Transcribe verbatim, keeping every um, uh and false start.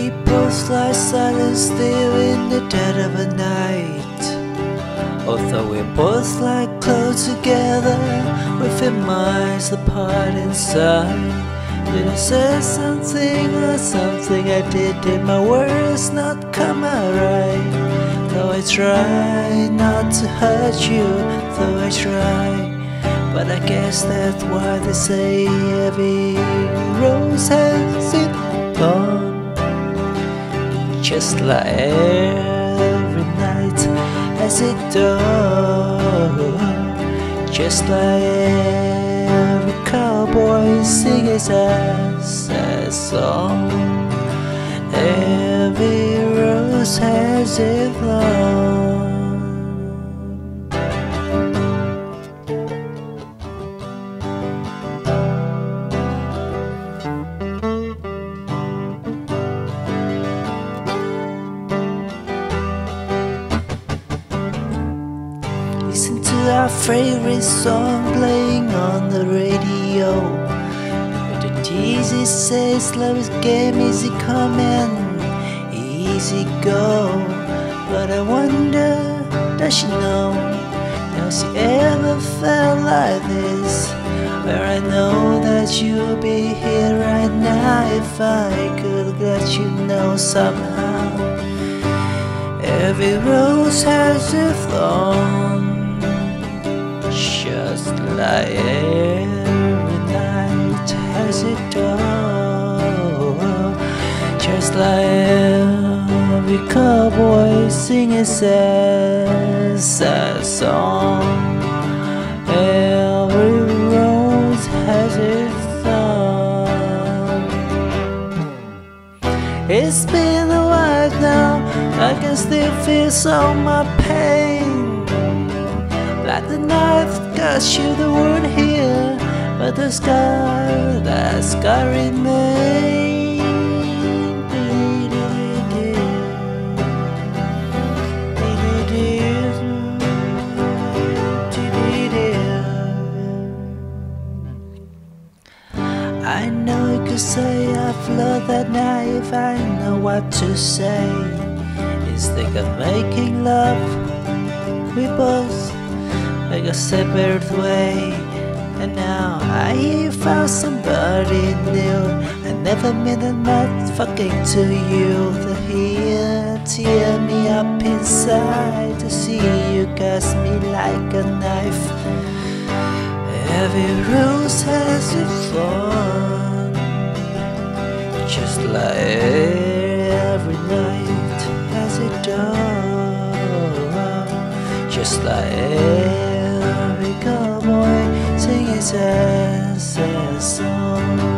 We both lie silent still in the dead of the night. Although we both lie close together, within miles apart inside. Did I say something or something I did? Did my words not come out right? Though I try not to hurt you, though I try, but I guess that's why they say every rose has its thorn. Just like every night has it does. Just like every cowboy sings his sad song. Every rose has its thorn. Listen to our favorite song playing on the radio. The teaser says love is game, easy come and easy go. But I wonder, does she know? Has she ever felt like this? Where I know that you'll be here right now if I could let you know somehow. Every rose has a thorn. Just like every night has it done. Just like every cowboy sings his sad, sad song. Every rose has its thorn. It's been a while now, I can still feel some of my pain. Like the knife cuts you, the wound here, but the scar, that scar remains. I know you could say I've loved that night if I know what to say. Instead of making love, we both make a separate way. And now I hear you found somebody new. I never meant that much fucking to you. To hear, tear me up inside, to see you cut me like a knife. Every rose has its thorn. Just like every night has it done. Just like every cowboy sing his sad, sad song.